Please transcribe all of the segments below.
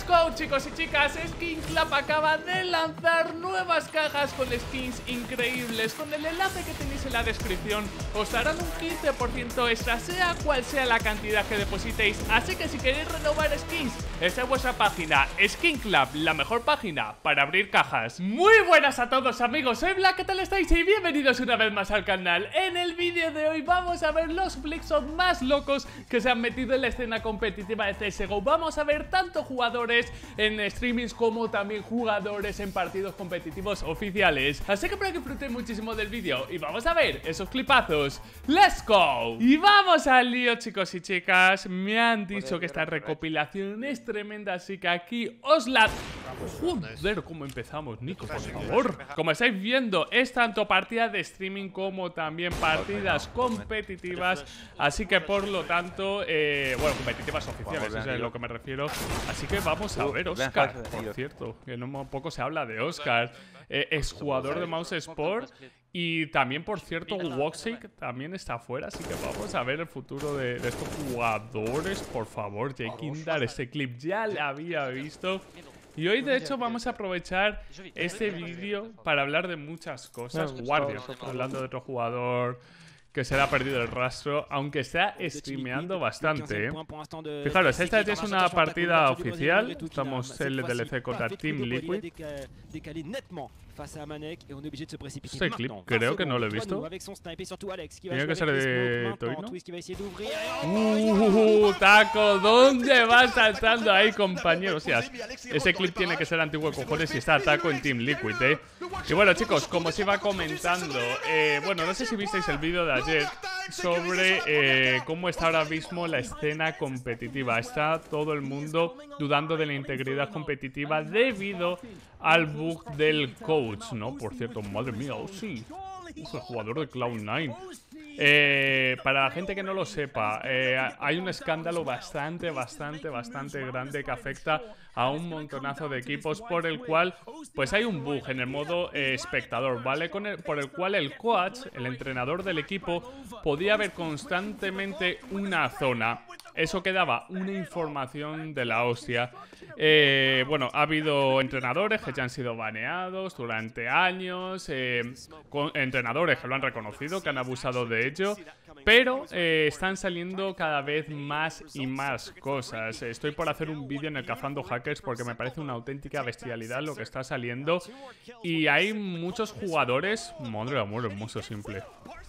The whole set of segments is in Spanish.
go, chicos y chicas. Skin Club acaba de lanzar nuevas cajas con skins increíbles. Con el enlace que tenéis en la descripción os darán un 15% extra, sea cual sea la cantidad que depositéis. Así que si queréis renovar skins, esta es vuestra página, Skin Club, la mejor página para abrir cajas. Muy buenas a todos, amigos, soy Black, ¿qué tal estáis? Y bienvenidos una vez más al canal. En el vídeo de hoy vamos a ver los Flixos más locos que se han metido en la escena competitiva de CSGO. Vamos a ver tanto jugadores en streamings como también jugadores en partidos competitivos oficiales. Así que espero que disfruten muchísimo del vídeo y vamos a ver esos clipazos. ¡Let's go! Y vamos al lío, chicos y chicas. Me han dicho que esta recopilación es tremenda, así que aquí os la... Joder, ¿cómo empezamos, Nico? Por favor. Como estáis viendo, es tanto partida de streaming como también partidas competitivas. Así que por lo tanto, bueno, competitivas oficiales, eso es a lo que me refiero. Así que vamos a ver Oscar, por cierto, que no poco se habla de Oscar. Es jugador de Mouse Sport. Y también, por cierto, Woxic también está afuera, así que vamos a ver el futuro de estos jugadores. Por favor, Jakindar, este clip ya lo había visto. Y hoy, de hecho, vamos a aprovechar este vídeo para hablar de muchas cosas. Guardian, hablando de otro jugador que se le ha perdido el rastro, aunque está streameando bastante, Fijaros, esta es una partida oficial. Estamos en el DLC contra Team Liquid. Este clip creo que no lo he visto. Tiene que ser de Toino. Taco, ¿dónde vas saltando ahí, compañero? O sea, ese clip tiene que ser antiguo, cojones, y está Taco en Team Liquid, Y bueno, chicos, como os iba comentando, bueno, no sé si visteis el vídeo de ayer sobre cómo está ahora mismo la escena competitiva. Está todo el mundo dudando de la integridad competitiva debido al bug del coach, ¿no? Por cierto, madre mía, sí, es el jugador de Cloud9. Para la gente que no lo sepa, hay un escándalo bastante grande que afecta a un montonazo de equipos, por el cual pues hay un bug en el modo espectador, ¿vale? Por el cual el coach, el entrenador del equipo, podía ver constantemente una zona. Eso que daba una información de la hostia. Bueno, ha habido entrenadores que ya han sido baneados durante años, entrenadores que lo han reconocido, que han abusado de ello, pero están saliendo cada vez más y más cosas. Estoy por hacer un vídeo en el Cazando Hackers porque me parece una auténtica bestialidad lo que está saliendo. Y hay muchos jugadores... Madre de amor hermoso, simple.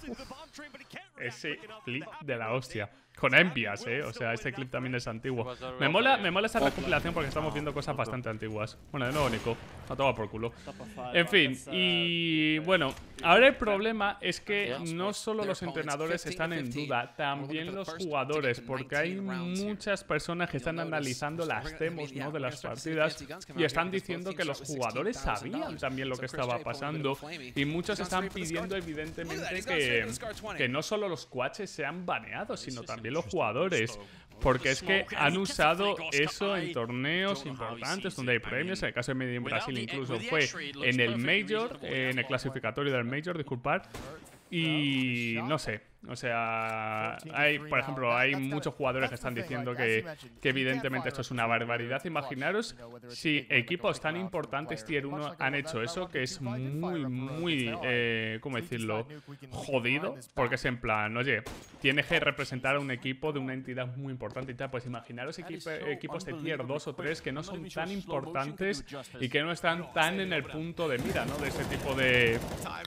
Ese clip de la hostia. Con envias, o sea, este clip también es antiguo. Me mola esta recopilación porque estamos viendo cosas bastante antiguas. Bueno, de nuevo Nico, a tomar por culo. En fin, y bueno, ahora el problema es que no solo los entrenadores están en duda, también los jugadores, porque hay muchas personas que están analizando las demos, ¿no?, de las partidas y están diciendo que los jugadores sabían también lo que estaba pasando, y muchos están pidiendo evidentemente que no solo los coaches sean baneados, sino también los jugadores, porque es que han usado eso en torneos importantes donde hay premios. En el caso de Made in Brasil incluso fue en el Major, en el clasificatorio del Major, disculpad. Y no sé, o sea, por ejemplo, hay muchos jugadores que están diciendo que evidentemente esto es una barbaridad. Imaginaros si equipos tan importantes Tier 1 han hecho eso, que es muy, ¿cómo decirlo?, jodido, porque es en plan, oye, tienes que representar a un equipo de una entidad muy importante y tal. Pues imaginaros equipos de Tier 2 o 3 que no son tan importantes y que no están tan en el punto de mira, ¿no?, de ese tipo de...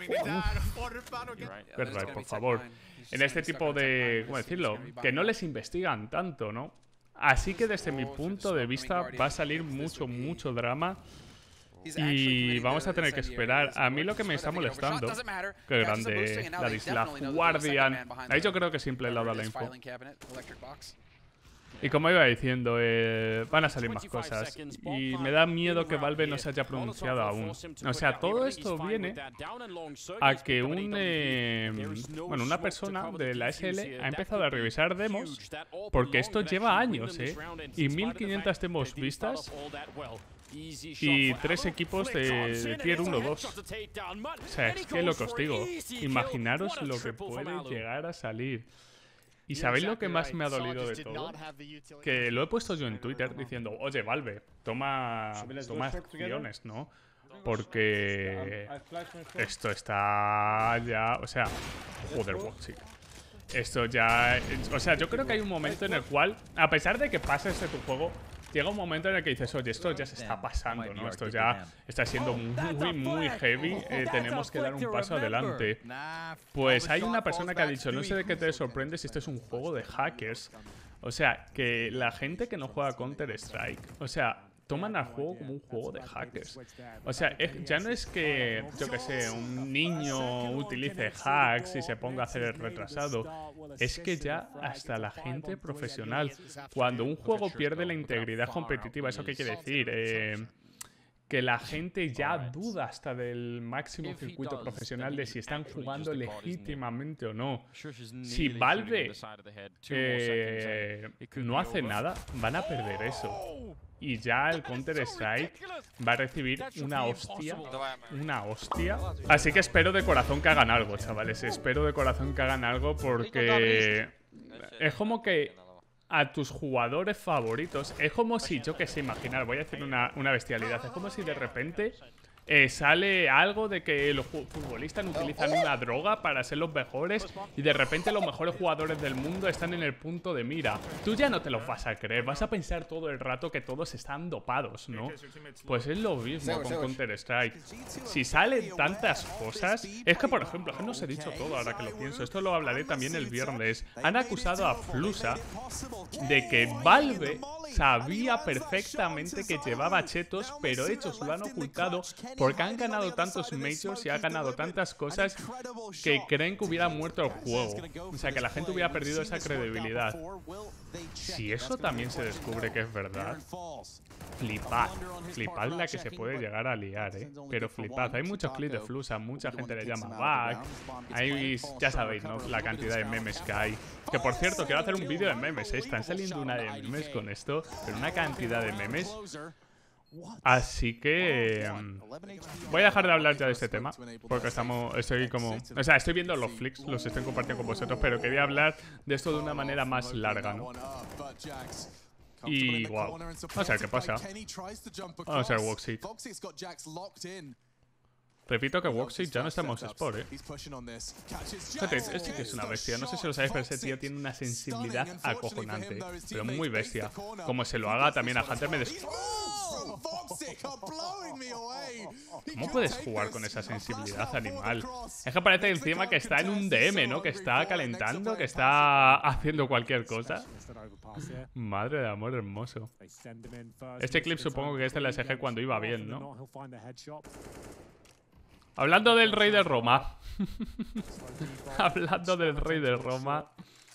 Verdad, por favor. En este tipo de... ¿cómo decirlo? Que no les investigan tanto, ¿no? Así que desde mi punto de vista va a salir mucho drama. Y vamos a tener que esperar. A mí lo que me está molestando... Qué grande Ladislav Guardian. Ahí yo creo que simple le ha dado la info. Y como iba diciendo, van a salir más cosas. Y me da miedo que Valve no se haya pronunciado aún. O sea, todo esto viene a que bueno, una persona de la SL ha empezado a revisar demos, porque esto lleva años, y 1500 demos vistas y 3 equipos de Tier 1-2. O sea, es que lo que os digo, imaginaros lo que puede llegar a salir. ¿Y sabéis lo que más me ha dolido de todo? Que lo he puesto yo en Twitter diciendo, oye, Valve, toma acciones, ¿no? Porque esto está ya... O sea, joder, Woxic. Esto ya... O sea, yo creo que hay un momento en el cual, a pesar de que pases de tu juego, llega un momento en el que dices, oye, esto ya se está pasando, ¿no? Esto ya está siendo muy heavy. Tenemos que dar un paso adelante. Pues hay una persona que ha dicho, no sé de qué te sorprende si esto es un juego de hackers. O sea, que la gente que no juega Counter-Strike, o sea, toman al juego como un juego de hackers. O sea, ya no es que, yo que sé, un niño utilice hacks y se ponga a hacer el retrasado. Es que ya hasta la gente profesional, cuando un juego pierde la integridad competitiva, ¿eso qué quiere decir? Que la gente ya duda hasta del máximo circuito profesional de si están jugando legítimamente o no. Si Valve no hace nada, van a perder eso. Y ya el Counter-Strike va a recibir una hostia. Una hostia. Así que espero de corazón que hagan algo, chavales. Espero de corazón que hagan algo porque... Es como que a tus jugadores favoritos... Es como si, yo que sé, imaginar, voy a hacer una bestialidad. Es como si de repente... sale algo de que los futbolistas utilizan una droga para ser los mejores y de repente los mejores jugadores del mundo están en el punto de mira. Tú ya no te los vas a creer, vas a pensar todo el rato que todos están dopados, ¿no? Pues es lo mismo con Counter-Strike. Si salen tantas cosas... Es que, por ejemplo, no os he dicho todo ahora que lo pienso. Esto lo hablaré también el viernes. Han acusado a Flusa de que Valve sabía perfectamente que llevaba chetos, pero ellos lo han ocultado porque han ganado tantos majors y han ganado tantas cosas que creen que hubiera muerto el juego. O sea, que la gente hubiera perdido esa credibilidad. Si eso también se descubre que es verdad, flipad. Flipad la que se puede llegar a liar, Pero flipad. Hay muchos clips de Flusa, mucha gente le llama back. Ahí ya sabéis, ¿no? La cantidad de memes que hay. Que por cierto, quiero hacer un vídeo de memes, Están saliendo una de memes con esto, pero una cantidad de memes. Así que voy a dejar de hablar ya de este tema porque estoy viendo los flicks, los estoy compartiendo con vosotros, pero quería hablar de esto de una manera más larga, ¿no? Y wow, vamos a ver qué pasa. Vamos a ver Woxic. Repito que Woxic ya no está en Mouse Sport, Fíjate, este tío es una bestia. No sé si lo sabéis, pero ese tío tiene una sensibilidad acojonante. Pero muy bestia. Como se lo haga también a Hunter, ¿Cómo puedes jugar con esa sensibilidad animal? Es que parece encima que está en un DM, ¿no? Que está calentando, que está haciendo cualquier cosa. Madre de amor hermoso. Este clip supongo que es de la SG cuando iba bien, ¿no? Hablando del rey de Roma. Hablando del rey de Roma.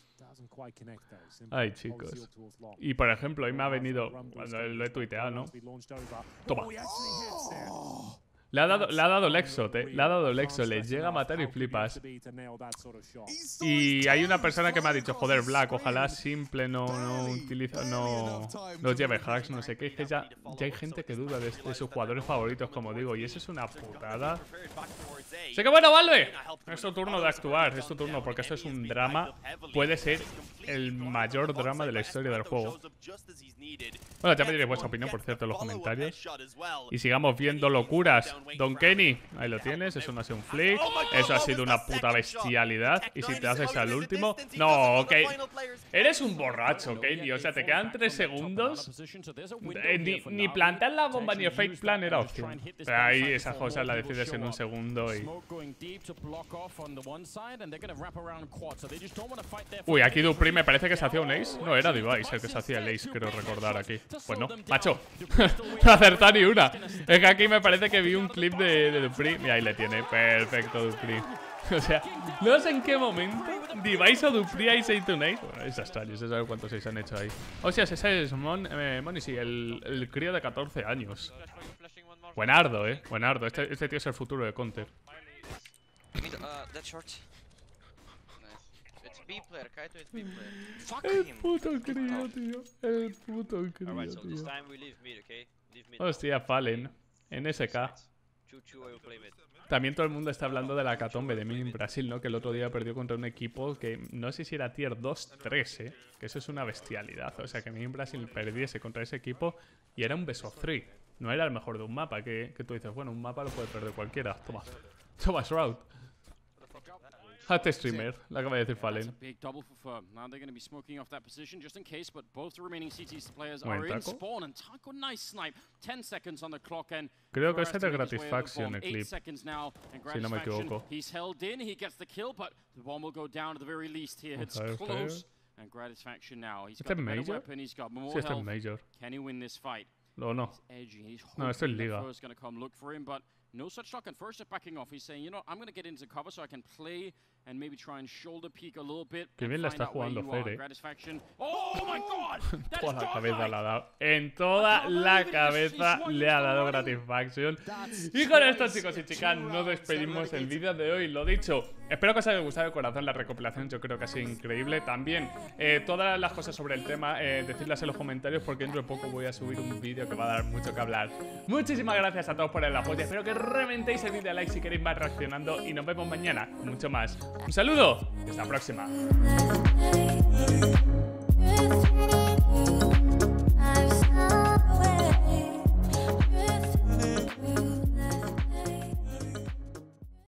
Ay, chicos. Y por ejemplo, hoy me ha venido, cuando lo he tuiteado, ¿no? Toma. Le ha dado Lexot, Le ha dado Lexot. Le llega a matar y flipas. Y hay una persona que me ha dicho, joder, Black, ojalá Simple no lleve hacks, no sé qué. Es que ya hay gente que duda de sus jugadores favoritos, como digo. Y eso es una putada. Así que bueno, Valve, es tu turno de actuar. Es tu turno, porque esto es un drama. Puede ser el mayor drama de la historia del juego. Bueno, ya me diréis vuestra opinión, por cierto, en los comentarios. Y sigamos viendo locuras. Don Kenny, ahí lo tienes, eso no ha sido un flick. Eso ha sido una puta bestialidad. Y si te haces al último... No, ok. Eres un borracho, Kenny. O sea, te quedan 3 segundos. Ni plantar la bomba ni el fake plan era opción. Pero ahí esas cosas las decides en un segundo y... Uy, aquí Dupri me parece que se hacía un ace. No, era Device el que se hacía el ace, creo recordar aquí. Pues no, macho. No acertó ni una. Es que aquí me parece que vi un clip de Dupri. Mira, ahí le tiene. Perfecto, Dupri. O sea, no sé en qué momento Device o Dupri ahí se hizo un ace. Bueno, es extraño, se sabe cuántos ace han hecho ahí. O sea, ese es Moni, sí, el crío de 14 años. Buenardo, buenardo. Este tío es el futuro de Counter. El puto crío, tío. El puto crío, tío. Hostia, Fallen. En SK. También todo el mundo está hablando de la catombe de Mini Brasil, ¿no? Que el otro día perdió contra un equipo que no sé si era tier 2-3, ¿eh? Que eso es una bestialidad. O sea, que Mini Brasil perdiese contra ese equipo y era un beso 3. No era el mejor de un mapa, que tú dices, bueno, un mapa lo puede perder cualquiera. Toma Shroud. Hazte streamer, la acaba de decir Fallen. Creo que ese es de Gratisfaction, Eclipse, si no me equivoco. ¿Este es Major? Sí, este es Major. No, no. No, este es Liga. No such luck, and first backing off. He's saying, you know, I'm going to get into cover so I can play and maybe try and shoulder peek a little bit. Qué bien la está jugando Fer, Oh my god! Toda la cabeza le ha dado. En toda la cabeza le ha dado Gratisfaction. Y con esto, chicos y chicas, nos despedimos el vídeo de hoy. Lo dicho, espero que os haya gustado de corazón la recopilación. Yo creo que ha sido increíble. También, todas las cosas sobre el tema, decidlas en los comentarios, porque dentro de poco voy a subir un vídeo que va a dar mucho que hablar. Muchísimas gracias a todos por el apoyo. Espero que reventéis el vídeo de like si queréis más reaccionando. Y nos vemos mañana con mucho más. Un saludo y hasta la próxima.